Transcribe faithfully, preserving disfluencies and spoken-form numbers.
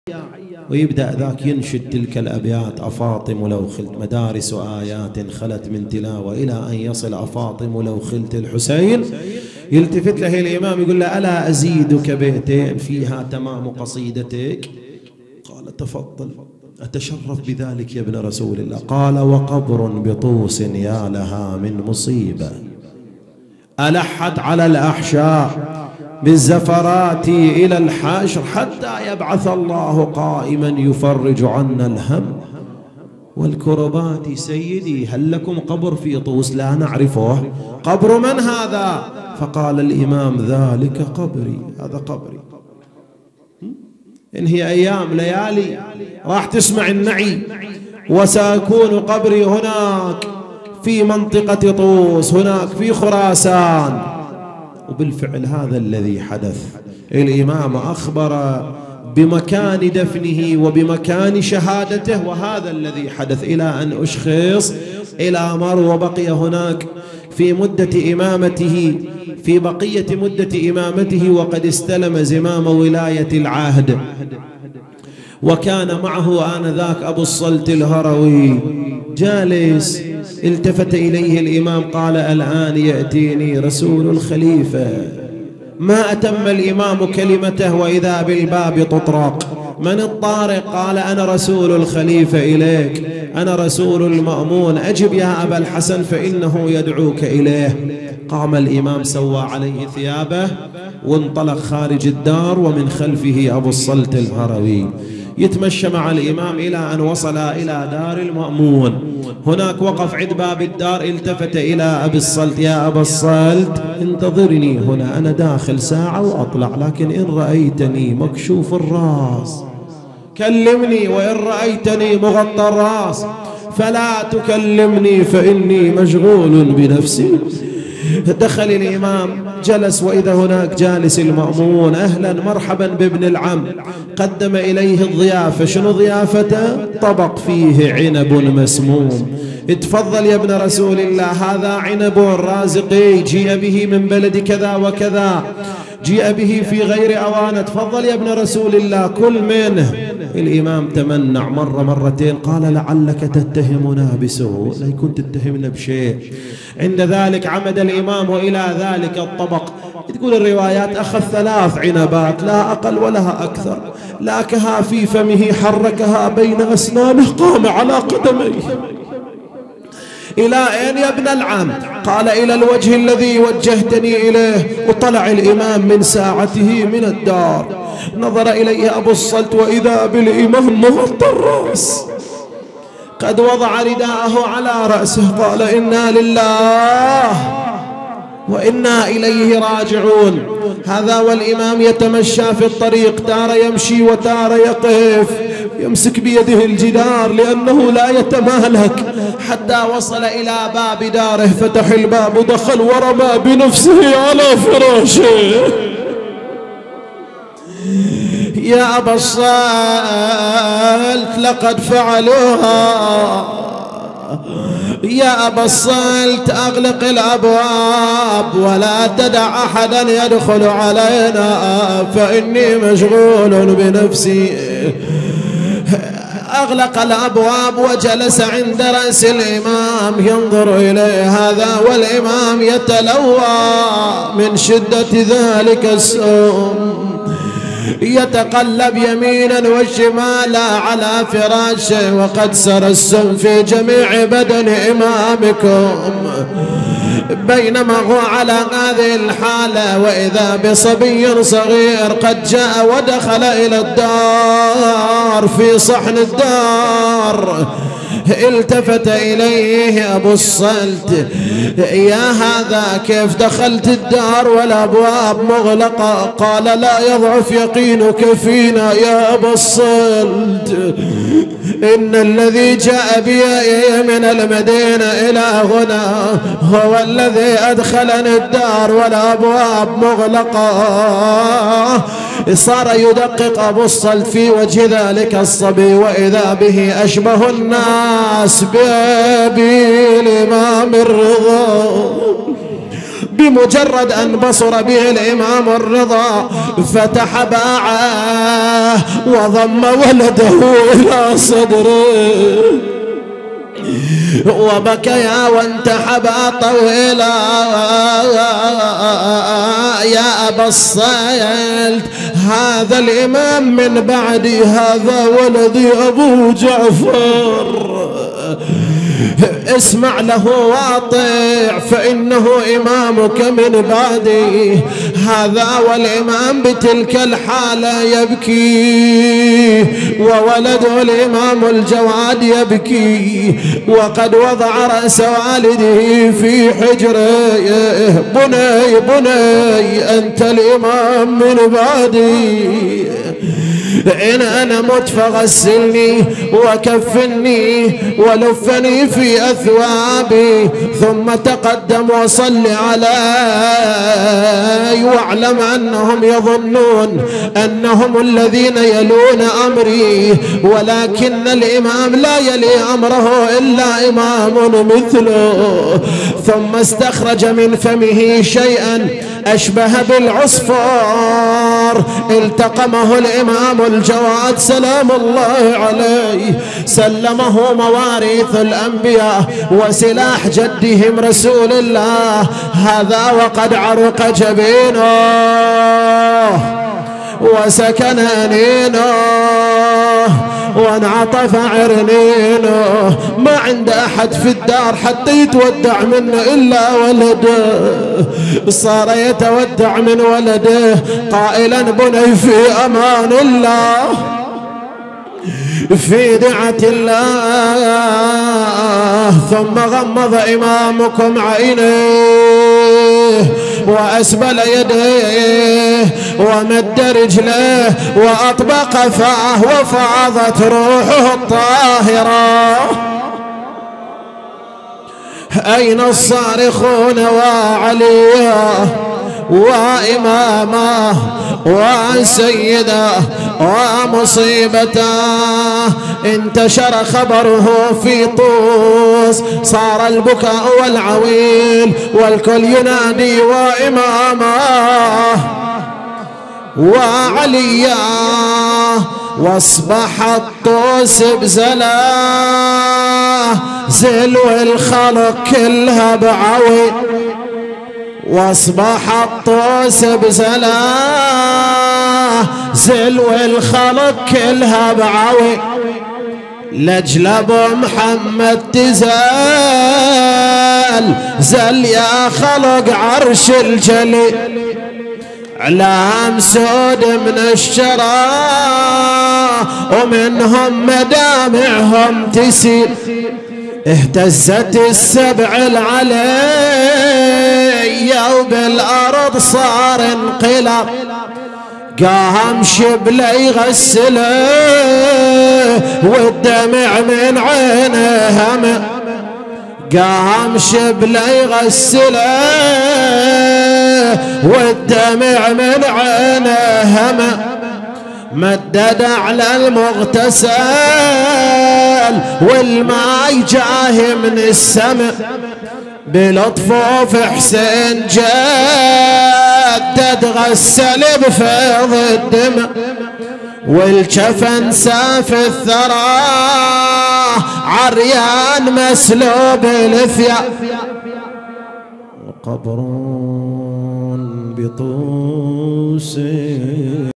ويبدأ ذاك ينشد تلك الأبيات: أفاطم لو خلت مدارس آيات خلت من تلاوة إلى أن يصل أفاطم لو خلت الحسين. يلتفت له الإمام يقول له: ألا أزيدك بيتين فيها تمام قصيدتك؟ قال: تفضل، أتشرف بذلك يا ابن رسول الله. قال: وقبر بطوس يا لها من مصيبة ألحت على الأحشاء بالزفرات إلى الحشر حتى يبعث الله قائما يفرج عنا الهم والكربات. سيدي هل لكم قبر في طوس؟ لا نعرفه. قبر من هذا؟ فقال الإمام: ذلك قبري، هذا قبري. إن هي أيام ليالي راح تسمع النعي، وسيكون قبري هناك في منطقة طوس، هناك في خراسان. وبالفعل هذا الذي حدث. الإمام أخبر بمكان دفنه وبمكان شهادته، وهذا الذي حدث إلى أن أشخص إلى مر وبقي هناك في مدة إمامته، في بقية مدة إمامته، وقد استلم زمام ولاية العهد. وكان معه آنذاك أبو الصلت الهروي جالس. التفت إليه الإمام قال: الآن يأتيني رسول الخليفة. ما أتم الإمام كلمته وإذا بالباب تطرق. من الطارق؟ قال: أنا رسول الخليفة إليك، أنا رسول المأمون، أجب يا أبا الحسن فإنه يدعوك إليه. قام الإمام سوى عليه ثيابه وانطلق خارج الدار، ومن خلفه أبو الصلت الهروي يتمشى مع الإمام إلى أن وصل إلى دار المأمون. هناك وقف عند باب الدار، التفت إلى أبي الصلت: يا أبا الصلت انتظرني هنا، أنا داخل ساعة وأطلع، لكن إن رأيتني مكشوف الرأس كلمني، وإن رأيتني مغطى الرأس فلا تكلمني فإني مشغول بنفسي. دخل الإمام جلس، وإذا هناك جالس المأمون: أهلا مرحبا بابن العم. قدم إليه الضيافة. شنو ضيافته؟ طبق فيه عنب مسموم. اتفضل يا ابن رسول الله، هذا عنب رازقي جيء به من بلد كذا وكذا، جيء به في غير أوانه، تفضل يا ابن رسول الله كل منه. الإمام تمنع مرة مرتين، قال: لعلك تتهمنا بسوء، لا يكون تتهمنا بشيء. عند ذلك عمد الإمام إلى ذلك الطبق. تقول الروايات أخذ ثلاث عنبات لا أقل ولها أكثر، لاكها في فمه، حركها بين أسنانه، قام على قدميه. إلى أين يا ابن العم؟ قال: إلى الوجه الذي وجهتني إليه. وطلع الإمام من ساعته من الدار، نظر إليه أبو الصلت وإذا بالإمام مغطى الرأس، قد وضع رداءه على رأسه. قال: إنا لله وإنا إليه راجعون. هذا والإمام يتمشى في الطريق، تار يمشي وتار يقف، يمسك بيده الجدار لأنه لا يتمالك، حتى وصل إلى باب داره. فتح الباب، دخل ورمى بنفسه على فراشه. يا أبا الصلت لقد فعلوها، يا أبا الصلت أغلق الأبواب ولا تدع أحدا يدخل علينا فإني مشغول بنفسي. أغلق الأبواب وجلس عند رأس الإمام ينظر إليه هذا والإمام يتلوى من شدة ذلك السوم، يتقلب يمينا وشمالا على فراشه، وقد سرى السم في جميع بدن إمامكم. بينما هو على هذه الحالة وإذا بصبي صغير قد جاء ودخل إلى الدار في صحن الدار. التفت إليه أبو الصلت: يا هذا كيف دخلت الدار والأبواب مغلقة؟ قال: لا يضعف يقينك فينا يا أبا الصلت، إن الذي جاء بي من المدينة إلى هنا هو الذي أدخلني الدار والأبواب مغلقة. صار يدقق أبو الصلت في وجه ذلك الصبي، وإذا به أشبه الناس بأبي الإمام الرضا، بمجرد أن بصر به الإمام الرضا فتح باعه وضم ولده إلى صدره وبكيا وانتحبا طويلا. يا أبا الصلت هذا الإمام من بعدي، هذا ولدي أبو جعفر، اسمع له واطع فإنه إمامك من بعدي. هذا والإمام بتلك الحالة يبكي وولده الإمام الجواد يبكي وقد وضع رأس والده في حجره. بني بني أنت الإمام من بعدي، إن أنا مت فغسلني وكفني ولفني في أثوابي ثم تقدم وصل علي، واعلم أنهم يظنون أنهم الذين يلون أمري ولكن الإمام لا يلي أمره إلا إمام مثله. ثم استخرج من فمه شيئا أشبه بالعصفور التقمه الإمام الجواد سلام الله عليه، سلمه مواريث الأنبياء وسلاح جدهم رسول الله. هذا وقد عرق جبينه وسكن أنينه وانعطف عرنينه، ما عند أحد في الدار حتى يتودع منه إلا ولده، صار يتودع من ولده قائلا بني في أمان الله في دعة الله. ثم غمض إمامكم عينيه وأسبل يديه ومد رجليه وأطبق فاه وفاضت روحه الطاهرة. أين الصارخون وعليا وإمامه وسيده ومصيبته؟ انتشر خبره في طوس، صار البكاء والعويل والكل ينادي وإمامه وعليا. واصبح الطوس بزلاه زلو الخلق كلها بعوي، واصبح الطوس بزلاه زلو الخلق كلها بعوي. لجل ابو محمد تزال زل يا خلق عرش الجلي، اعلام سود من الشراء ومنهم مدامعهم تسيل. اهتزت السبع العليا وبالارض صار انقلاب، قام شبله يغسله والدمع من عينه هم، قام شبله يغسله والدمع من عينه هم. مدد على المغتسل والماء جاه من السماء، بلطفه في حسين جدد غسل بفيض الدمع، والجفن ساف الثرى عريان مسلوب الثياب. وقبر بطوس